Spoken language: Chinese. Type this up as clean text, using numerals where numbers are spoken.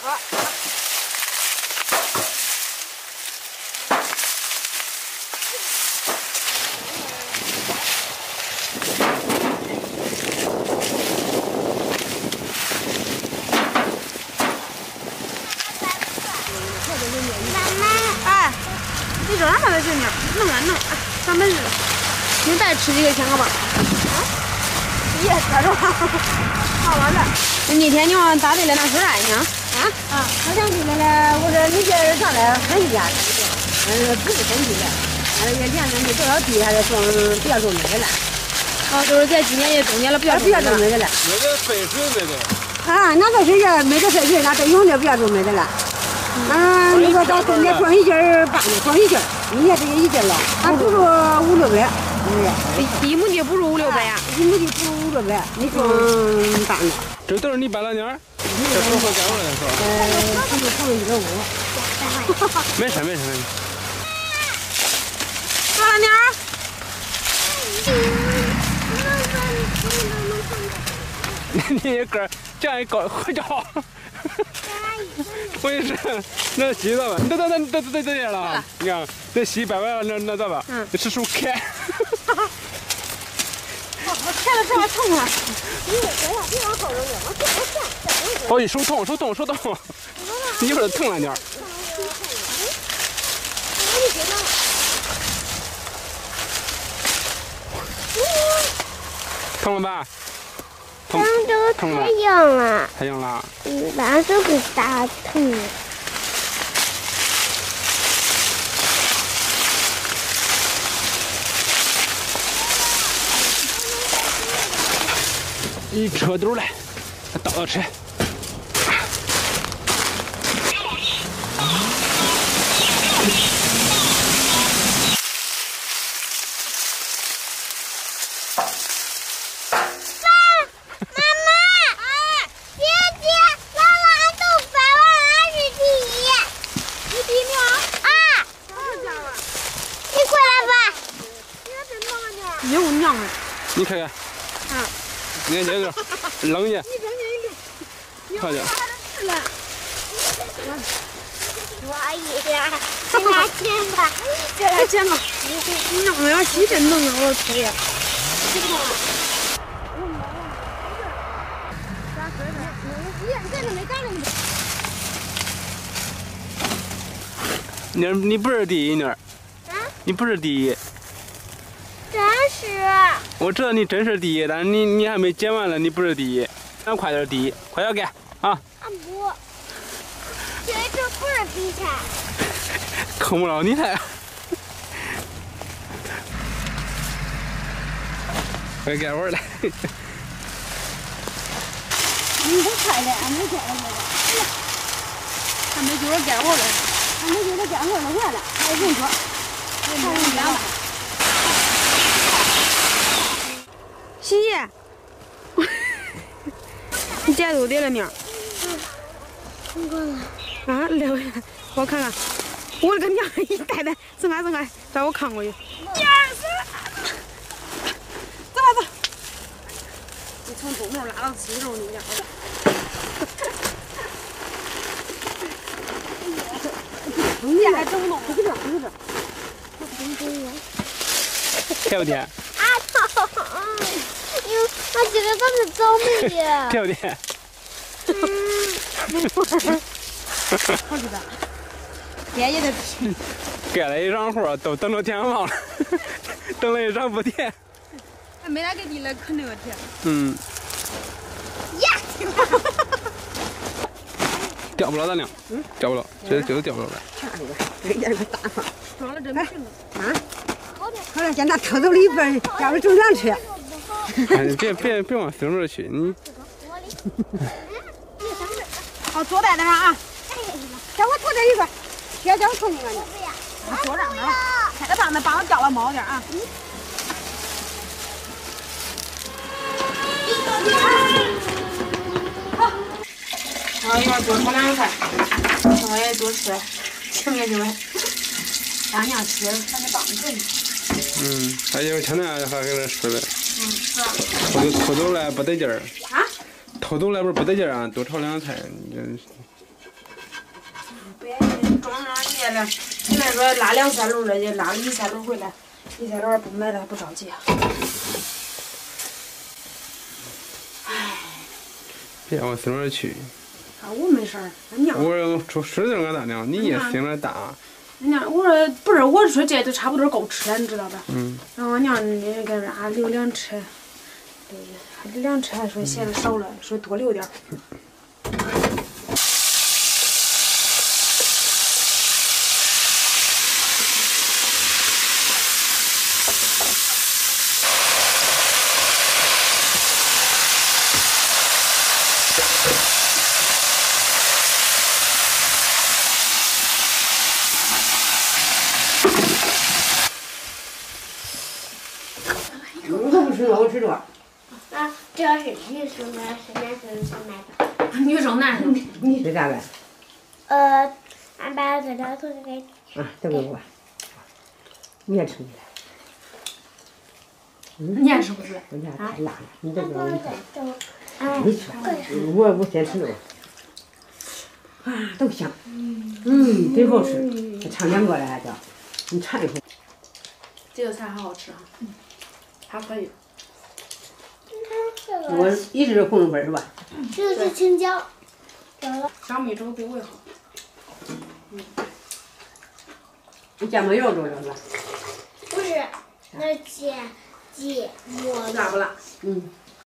你这样的行呢？弄啊弄，咱们你再吃几个香吧。也搁着，好玩的。那天你往打的了那是啥呢？ 好像进来了。我说你这人上来分析一下，不是分析的，也连着你多少地还得种，不要种那个了。 都是在今年也种点了，不要种那个了。 那个废水没得。 那个水也没得废水，那都用的不要种没得了。那个到冬天装一斤半的，装一斤，明年这个一斤了，还不如5、6百。 一亩地不如5、6百呀， 一亩地不如5、6百，你装半的。 这都是你摆了年儿，这收获干活来说。 这就放1.5。 没事。 摆了年儿。 你一个这样一搞合照。我也是，那洗澡吧，你都这样了，你看这洗摆完了那咋办？你吃手开。 我开了这还疼啊！ 你往后扔， 哦，手痛，一会儿疼了点儿。疼了吧？ 汤都太硬了， 太硬了。 晚上都给打疼了。 一车兜来，倒车。你看看，你看这扔去，快点。 我一点，再来钱吧， 再来钱吧。你弄的要洗真弄啊，我吹呀。 你不是第一呢？你不是第一。 真是。 我知道你真是第一，但是你还没剪完了，你不是第一。咱快点第一，快点给啊！ 不，这不是比赛。 坑不着你了。快干活来。 你都快点，没见了这个。 还没觉着干活了， 还没觉着干活了完了，还人说，还人干了。 欣怡，你点都点了呢？ 听过了。 啊，来回来，我看看，我的个娘，一袋袋，走开，带我看过去。走。你从东门拉到西头，你家伙。你还整不动？ 这个。 甜不甜？ 我觉得这是枣梅的。 甜不甜？ 好吃的。甜也得吃。 干了一场活，都等着甜忘了，等了一场不甜。 还没来给你来啃那个甜。 掉不了咱俩，掉不了，这都掉不了了。 看这个，这个个大方。 装了真没劲啊！好了，现在偷走了一半，要不种2车。 别往胸这去，你。 好，坐在那上啊！ 叫我驮这一块，叫我驮那个呢。 我坐这儿呢，开着棒子帮我掉了毛点啊！好，一会儿多炒2块，我也多吃，行不行？让娘吃，咱这棒子呢。 他一会儿前两还跟那说了。 是吧？ 偷走来不得劲儿。 啊？ 偷走来不是不得劲儿啊？多炒2菜， 装上叶了，现在说拉2、3轮了，就拉了1、3轮回来，1、3轮不买了还不着急啊。 别往心里去。 啊，我没事儿，俺娘。 我出使劲俺大娘，你也心里大。 俺娘，我说不是，我说这都差不多够吃了，你知道吧？ 嗯。 然后俺娘那个啥留2车，对，还留2车，还说嫌少了，说多留点儿。 我吃着。 啊，这要是女生的，是男生想买的。 女生男生， 你是咋办？ 俺把这两头给。 啊，都给我。你也吃不来。 你也吃不出来。 我家太辣了，你这个我嗯， 你吃。我先吃肉。啊，都香。真好吃。尝2个了还叫，你尝一口。 这个菜好好吃啊。还可以。 我一直是红粉是吧？ 这个是青椒，有了。 小米粥比胃好。 你芥末肉做的是吧？ 不是，那鸡馍。 辣不辣？ 嗯。